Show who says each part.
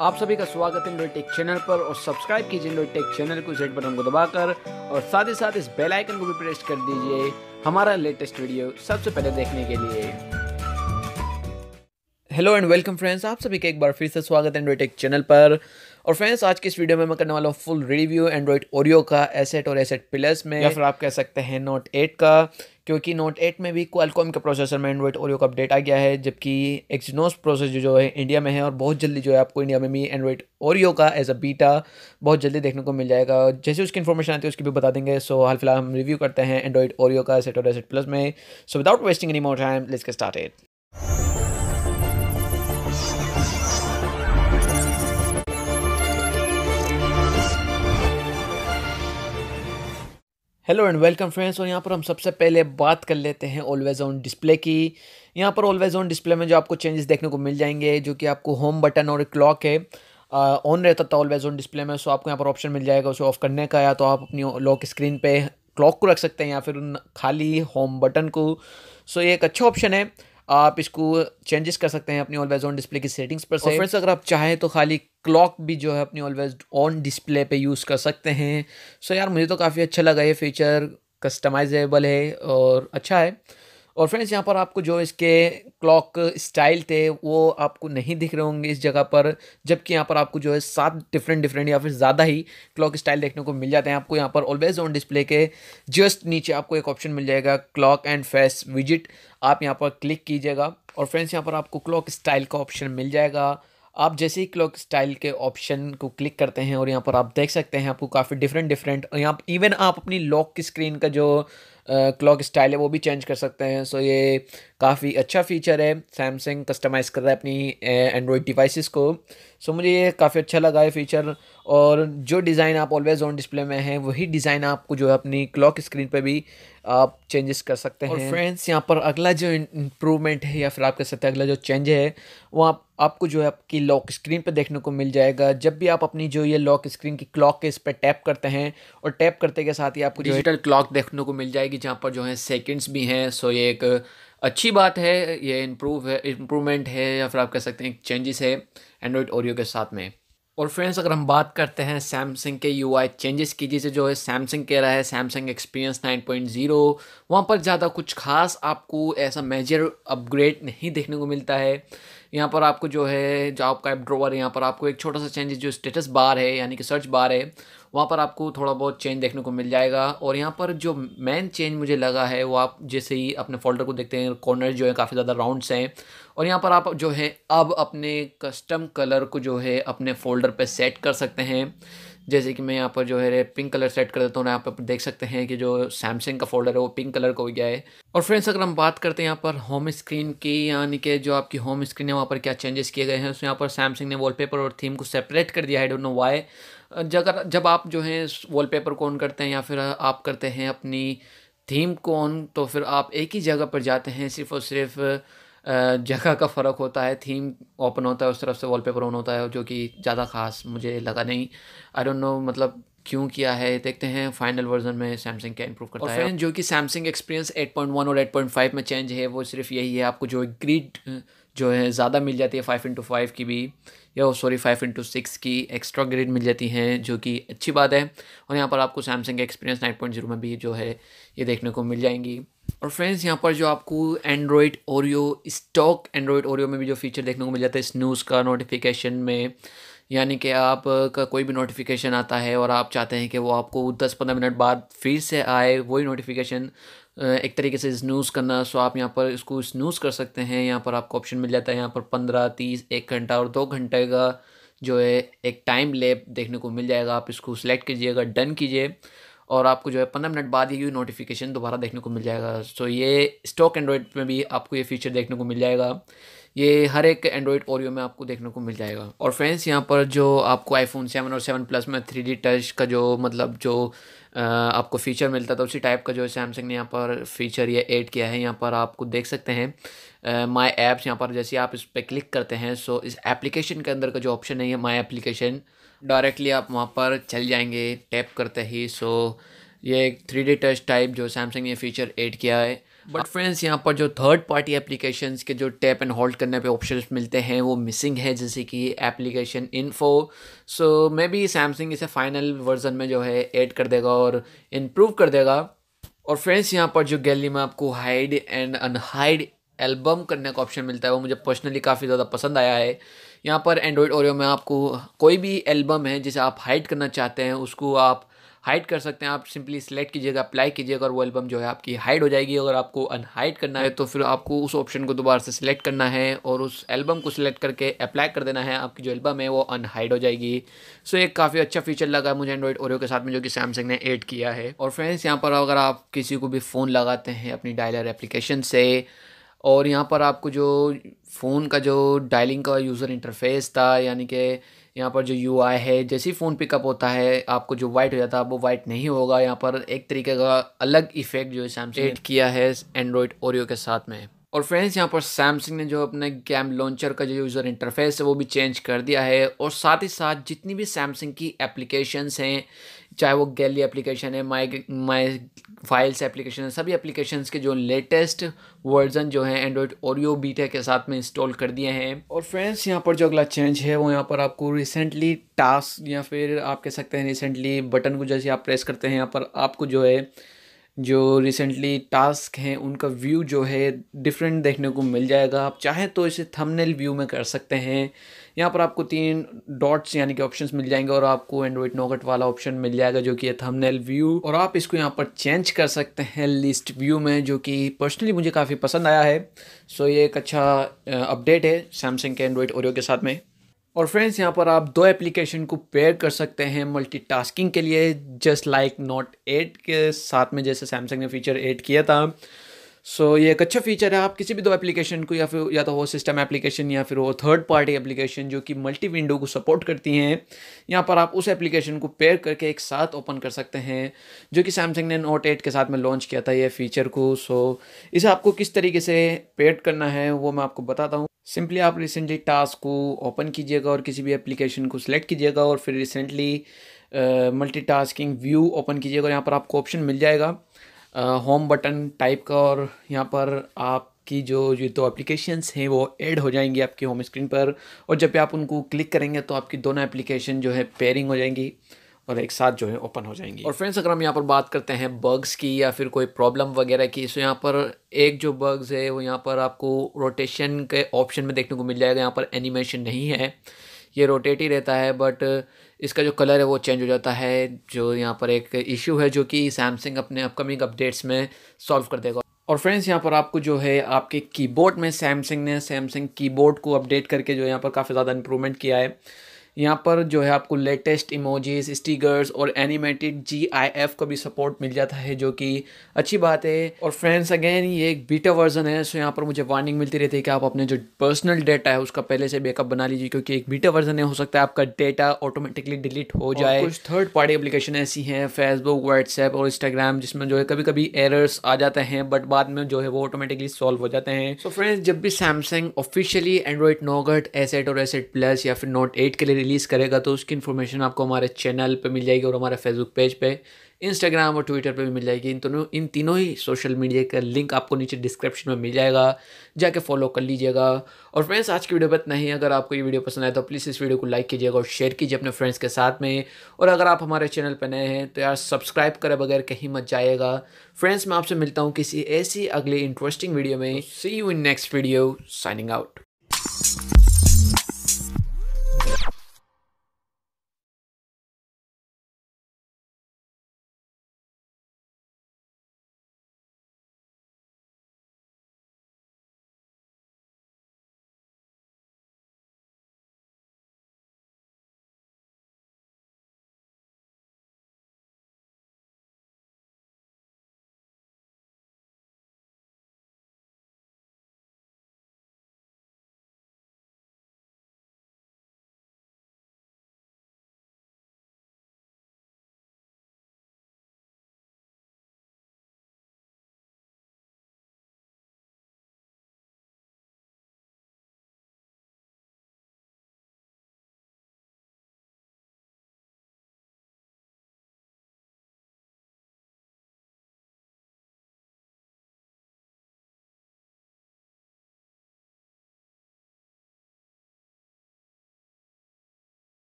Speaker 1: आप सभी का स्वागत है एंड्रॉइड टेक चैनल पर और सब्सक्राइब कीजिए एंड्रॉइड टेक चैनल को रेड बटन को दबाकर और साथ ही साथ इस बेल आइकन को भी प्रेस कर दीजिए हमारा लेटेस्ट वीडियो सबसे पहले देखने के लिए। हेलो एंड वेलकम फ्रेंड्स, आप सभी का एक बार फिर से स्वागत है एंड्रॉइड टेक चैनल पर। और फ्रेंड्स, आज की इस वीडियो में मैं करने वाला हूँ फुल रिव्यू एंड्रॉइड ओरियो का एसेट और एसेट प्लस में, या फिर आप कह सकते हैं नोट 8 का, क्योंकि नोट 8 में भी क्वालकॉम के प्रोसेसर में एंड्रॉइड ओरियो का अपडेट आ गया है, जबकि एक्सिनोस प्रोसेसर जो है इंडिया में है और बहुत जल्दी जो है आपको इंडिया में भी एंड्रॉइड ओरियो का एज अ बीटा बहुत जल्दी देखने को मिल जाएगा। जैसे उसकी इन्फॉर्मेशन आती है उसकी भी बता देंगे। सो हाल फिलहाल हम रिव्यू करते हैं एंड्रॉइड ओरियो का एसेट और एसेट प्लस में। So without wasting any more time, let's get started. Hello and welcome friends. और यहाँ पर हम सबसे पहले बात कर लेते हैं ऑलवेज ऑन डिस्प्ले की। यहाँ पर ऑलवेज ऑन डिस्प्ले में जो आपको चेंजेस देखने को मिल जाएंगे, जो कि आपको होम बटन और क्लॉक है ऑन रहता था ऑलवेज ऑन डिस्प्ले में। सो आपको यहाँ पर ऑप्शन मिल जाएगा उसे ऑफ करने का, या तो आप अपनी लॉक स्क्रीन पे क्लॉक को रख सकते हैं या फिर खाली होम बटन को। सो ये एक अच्छा ऑप्शन है, आप इसको चेंजेस कर सकते हैं अपनी ऑलवेज ऑन डिस्प्ले की सेटिंग्स पर से। और फ्रेंड्स, अगर आप चाहें तो खाली क्लॉक भी जो है अपनी ऑलवेज ऑन डिस्प्ले पे यूज़ कर सकते हैं। सो यार, मुझे तो काफ़ी अच्छा लगा ये फीचर, कस्टमाइजेबल है और अच्छा है। और फ्रेंड्स, यहाँ पर आपको जो इसके क्लॉक स्टाइल थे वो आपको नहीं दिख रहे होंगे इस जगह पर, जबकि यहाँ पर आपको जो है 7 डिफरेंट या फिर ज़्यादा ही क्लॉक स्टाइल देखने को मिल जाते हैं। आपको यहाँ पर ऑलवेज ऑन डिस्प्ले के जस्ट नीचे आपको एक ऑप्शन मिल जाएगा क्लॉक एंड फेस विजिट, आप यहाँ पर क्लिक कीजिएगा और फ्रेंड्स यहाँ पर आपको क्लॉक स्टाइल का ऑप्शन मिल जाएगा। आप जैसे ही क्लॉक स्टाइल के ऑप्शन को क्लिक करते हैं और यहाँ पर आप देख सकते हैं आपको काफ़ी डिफरेंट यहाँ इवन आप अपनी लॉक की स्क्रीन का जो क्लॉक स्टाइल है वो भी चेंज कर सकते हैं। सो ये काफ़ी अच्छा फीचर है, सैमसंग कस्टमाइज़ कर रहा है अपनी एंड्रॉयड डिवाइसेस को। सो मुझे ये काफ़ी अच्छा लगा ये फीचर। और जो डिज़ाइन आप ऑलवेज ऑन डिस्प्ले में है वही डिज़ाइन आपको जो है अपनी क्लॉक स्क्रीन पे भी आप चेंजेस कर सकते हैं। और फ्रेंड्स, यहाँ पर अगला जो इम्प्रूवमेंट है या फिर आप कह सकते हैं अगला जो चेंज है वो आपको जो है आपकी लॉक स्क्रीन पे देखने को मिल जाएगा। जब भी आप अपनी जो ये लॉक स्क्रीन की क्लॉक के इस पर टैप करते हैं और टैप करते के साथ ही आपको डिजिटल क्लॉक देखने को मिल जाएगी, जहाँ पर जो है सेकंड्स भी हैं। सो ये एक अच्छी बात है, ये इम्प्रूवमेंट है या फिर आप कह सकते हैं चेंजेस है एंड्रॉयड ओरियो के साथ में। और फ्रेंड्स, अगर हम बात करते हैं सैमसंग के यूआई चेंजेस की, जिसे जो है सैमसंग कह रहा है सैमसंग एक्सपीरियंस 9.0, वहाँ पर ज़्यादा कुछ खास आपको ऐसा मेजर अपग्रेड नहीं देखने को मिलता है। यहाँ पर आपको जो है जो आपका ऐप ड्रॉवर है, यहाँ पर आपको एक छोटा सा चेंज जो स्टेटस बार है यानी कि सर्च बार है, वहाँ पर आपको थोड़ा बहुत चेंज देखने को मिल जाएगा। और यहाँ पर जो मेन चेंज मुझे लगा है वो आप जैसे ही अपने फोल्डर को देखते हैं, कॉर्नर जो है काफ़ी ज़्यादा राउंड्स हैं और यहाँ पर आप जो है अब अपने कस्टम कलर को जो है अपने फोल्डर पे सेट कर सकते हैं। जैसे कि मैं यहाँ पर जो है पिंक कलर सेट कर देता हूँ, यहाँ पर देख सकते हैं कि जो सैमसंग का फोल्डर है वो पिंक कलर का हो गया है। और फ्रेंड्स, अगर हम बात करते हैं यहाँ पर होम स्क्रीन की, यानी कि जो आपकी होम स्क्रीन है वहाँ पर क्या चेंजेस किए गए हैं, तो यहाँ पर सैमसंग ने वॉलपेपर और थीम को सेपरेट कर दिया है। Don't know why. जब आप जो है वॉलपेपर को ऑन करते हैं या फिर आप करते हैं अपनी थीम को ऑन, तो फिर आप एक ही जगह पर जाते हैं, सिर्फ और सिर्फ जगह का फ़र्क होता है। थीम ओपन होता है उस तरफ से, वॉलपेपर ऑन होता है, जो कि ज़्यादा खास मुझे लगा नहीं। आई डोंट नो मतलब क्यों किया है, देखते हैं फाइनल वर्जन में सैमसंग क्या इंप्रूव करता है। जो कि सैमसंग एक्सपीरियंस 8.1 और 8.5 में चेंज है वो सिर्फ यही है, आपको जो ग्रिड जो है ज़्यादा मिल जाती है 5x5 की भी, या सॉरी 5x6 की एक्स्ट्रा ग्रिड मिल जाती हैं, जो कि अच्छी बात है। और यहाँ पर आपको सैमसंग एक्सपीरियंस 9.0 में भी जो है ये देखने को मिल जाएंगी। और फ्रेंड्स, यहाँ पर जो आपको Android Oreo stock Android Oreo में भी जो फीचर देखने को मिल जाता है स्नूज़ का नोटिफिकेशन में, यानी कि आप का कोई भी नोटिफिकेशन आता है और आप चाहते हैं कि वो आपको 10-15 मिनट बाद फिर से आए वही नोटिफिकेशन, एक तरीके से स्नूज़ करना। सो आप यहाँ पर इसको स्नूज़ कर सकते हैं। यहाँ पर आपको ऑप्शन मिल जाता है, यहाँ पर 15, 30, 1 घंटा और 2 घंटे का जो है एक टाइम लैप देखने को मिल जाएगा। आप इसको सिलेक्ट कीजिएगा, डन कीजिए और आपको जो है 15 मिनट बाद ये नोटिफिकेशन दोबारा देखने को मिल जाएगा। सो ये स्टॉक एंड्रॉयड में भी आपको ये फीचर देखने को मिल जाएगा, ये हर एक एंड्रॉयड ओरियो में आपको देखने को मिल जाएगा। और फ्रेंड्स, यहाँ पर जो आपको आईफोन 7 और 7 प्लस में 3D टच का जो मतलब जो आपको फ़ीचर मिलता था उसी टाइप का जो सैमसंग ने यहाँ पर फीचर ये ऐड किया है। यहाँ पर आपको देख सकते हैं माय ऐप्स, यहाँ पर जैसे आप इस पर क्लिक करते हैं सो इस एप्लीकेशन के अंदर का जो ऑप्शन है ये माय एप्लीकेशन, डायरेक्टली आप वहाँ पर चल जाएंगे टैप करते ही। सो ये एक 3D टच टाइप जो सैमसंग ने फीचर ऐड किया है बट फ्रेंड्स यहाँ पर जो थर्ड पार्टी एप्लीकेशंस के जो टैप एंड होल्ड करने पे ऑप्शंस मिलते हैं वो मिसिंग है, जैसे कि application info. So may be Samsung इसे फाइनल वर्जन में जो है ऐड कर देगा और इम्प्रूव कर देगा। और फ्रेंड्स यहाँ पर जो गैलरी में आपको हाइड एंड अनहाइड एल्बम करने का ऑप्शन मिलता है वो मुझे पर्सनली काफ़ी ज़्यादा पसंद आया है। यहाँ पर एंड्रॉयड ओरियो में आपको कोई भी एल्बम है जिसे आप हाइड करना चाहते हैं उसको आप हाइड कर सकते हैं। आप सिंपली सिलेक्ट कीजिएगा, अप्लाई कीजिएगा और वो एल्बम जो है आपकी हाइड हो जाएगी। अगर आपको अनहाइड करना है तो फिर आपको उस ऑप्शन को दोबारा से सिलेक्ट करना है और उस एल्बम को सिलेक्ट करके अप्लाई कर देना है, आपकी जो एल्बम है वो अनहाइड हो जाएगी। सो एक काफ़ी अच्छा फीचर लगा मुझे एंड्रॉयड ओरियो के साथ में, जो कि सैमसंग ने ऐड किया है। और फ्रेंड्स यहाँ पर अगर आप किसी को भी फ़ोन लगाते हैं अपनी डायलर एप्लीकेशन से, और यहाँ पर आपको जो फ़ोन का जो डायलिंग का यूज़र इंटरफेस था, यानी कि यहाँ पर जो यूआई है, जैसे ही फ़ोन पिकअप होता है आपको जो वाइट हो जाता है वो वाइट नहीं होगा। यहाँ पर एक तरीके का अलग इफेक्ट जो है सैमसंग ऐड किया है एंड्रॉयड ओरियो के साथ में। और फ्रेंड्स यहाँ पर सैमसंग ने जो अपने गेम लॉन्चर का जो यूज़र इंटरफेस है वो भी चेंज कर दिया है। और साथ ही साथ जितनी भी सैमसंग की एप्लीकेशंस हैं, चाहे वो गैलरी एप्लीकेशन है, माई फाइल्स एप्लीकेशन है, सभी एप्लीकेशंस के जो लेटेस्ट वर्जन जो है एंड्रॉयड ओरियो बीटा के साथ में इंस्टॉल कर दिए हैं। और फ्रेंड्स यहाँ पर जो अगला चेंज है वो यहाँ पर आपको रिसेंटली टास्क, या फिर आप कह सकते हैं रिसेंटली बटन को जैसे आप प्रेस करते हैं यहाँ पर आपको जो है जो रिसेंटली टास्क हैं उनका व्यू जो है डिफरेंट देखने को मिल जाएगा। आप चाहें तो इसे थंबनेल व्यू में कर सकते हैं। यहाँ पर आपको 3 डॉट्स यानी कि ऑप्शंस मिल जाएंगे और आपको एंड्रॉयड नोगट वाला ऑप्शन मिल जाएगा जो कि है थंबनेल व्यू। और आप इसको यहाँ पर चेंज कर सकते हैं लिस्ट व्यू में, जो कि पर्सनली मुझे काफ़ी पसंद आया है। सो ये एक अच्छा अपडेट है सैमसंग के एंड्रॉयड ओरियो के साथ में। और फ्रेंड्स यहाँ पर आप 2 एप्लीकेशन को पेयर कर सकते हैं मल्टीटास्किंग के लिए, जस्ट लाइक नोट 8 के साथ में जैसे सैमसंग ने फीचर ऐड किया था। सो ये एक अच्छा फीचर है। आप किसी भी 2 एप्लीकेशन को, या फिर या तो वो सिस्टम एप्लीकेशन या फिर वो थर्ड पार्टी एप्लीकेशन जो कि मल्टी विंडो को सपोर्ट करती हैं, यहाँ पर आप उस एप्लीकेशन को पेयर करके एक साथ ओपन कर सकते हैं, जो कि सैमसंग ने नोट 8 के साथ में लॉन्च किया था ये फीचर को। सो इसे आपको किस तरीके से पेयर करना है वो मैं आपको बताता हूँ। सिंपली आप रिसेंटली टास्क को ओपन कीजिएगा और किसी भी एप्लीकेशन को सिलेक्ट कीजिएगा और फिर रिसेंटली मल्टीटास्किंग व्यू ओपन कीजिएगा। यहाँ पर आपको ऑप्शन मिल जाएगा होम बटन टाइप का, और यहाँ पर आपकी जो 2 एप्लीकेशंस हैं वो ऐड हो जाएंगी आपकी होम स्क्रीन पर। और जब भी आप उनको क्लिक करेंगे तो आपकी दोनों एप्लीकेशन जो है पेयरिंग हो जाएंगी और एक साथ जो है ओपन हो जाएंगी। और फ्रेंड्स अगर हम यहाँ पर बात करते हैं बग्स की या फिर कोई प्रॉब्लम वगैरह की, तो यहाँ पर एक जो बग्स है वो यहाँ पर आपको रोटेशन के ऑप्शन में देखने को मिल जाएगा। यहाँ पर एनिमेशन नहीं है, ये रोटेट ही रहता है, बट इसका जो कलर है वो चेंज हो जाता है, जो यहाँ पर एक इशू है जो कि सैमसंग अपने अपकमिंग अपडेट्स में सॉल्व कर देगा। और फ्रेंड्स यहाँ पर आपको जो है आपके कीबोर्ड में सैमसंग ने सैमसंग कीबोर्ड को अपडेट करके जो यहाँ पर काफ़ी ज़्यादा इंप्रूवमेंट किया है। यहाँ पर जो है आपको लेटेस्ट इमोजीज, स्टिकर्स और एनिमेटेड GIF का भी सपोर्ट मिल जाता है, जो कि अच्छी बात है। और फ्रेंड्स अगेन ये एक बीटा वर्जन है, सो यहाँ पर मुझे वार्निंग मिलती रहती है कि आप अपने जो पर्सनल डेटा है उसका पहले से बैकअप बना लीजिए, क्योंकि एक बीटा वर्जन है, हो सकता है आपका डेटा ऑटोमेटिकली डिलीट हो जाए। कुछ थर्ड पार्टी एप्लीकेशन ऐसी हैं फेसबुक, व्हाट्सएप और इंस्टाग्राम, जिसमें जो है कभी कभी एरर्स आ जाते हैं, बट बाद में जो है वो ऑटोमेटिकली सॉल्व हो जाते हैं। सो फ्रेंड्स जब भी Samsung officially Android nougat S8 और S8 प्लस या फिर नोट 8 के लिए रिलीज़ करेगा तो उसकी इन्फॉर्मेशन आपको हमारे चैनल पे मिल जाएगी और हमारे फेसबुक पेज पे, इंस्टाग्राम और ट्विटर पे भी मिल जाएगी। इन तीनों ही सोशल मीडिया का लिंक आपको नीचे डिस्क्रिप्शन में मिल जाएगा, जाके फॉलो कर लीजिएगा। और फ्रेंड्स आज की वीडियो बस नहीं, अगर आपको ये वीडियो पसंद आए तो प्लीज़ इस वीडियो को लाइक कीजिएगा और शेयर कीजिए अपने फ्रेंड्स के साथ में। और अगर आप हमारे चैनल पर नए हैं तो यार सब्सक्राइब करे बगैर कहीं मत जाइएगा। फ्रेंड्स मैं आपसे मिलता हूँ किसी ऐसी अगली इंटरेस्टिंग वीडियो में। See you in next video, signing out.